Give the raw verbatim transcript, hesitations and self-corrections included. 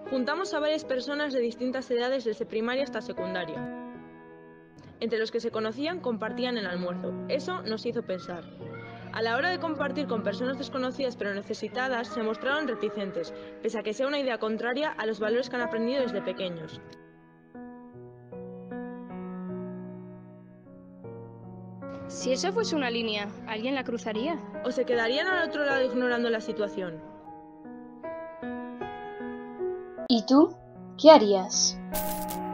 Juntamos a varias personas de distintas edades desde primaria hasta secundaria. Entre los que se conocían compartían el almuerzo. Eso nos hizo pensar. A la hora de compartir con personas desconocidas pero necesitadas, se mostraron reticentes, pese a que sea una idea contraria a los valores que han aprendido desde pequeños. Si esa fuese una línea, ¿alguien la cruzaría? ¿O se quedarían al otro lado ignorando la situación? ¿Y tú? ¿Qué harías?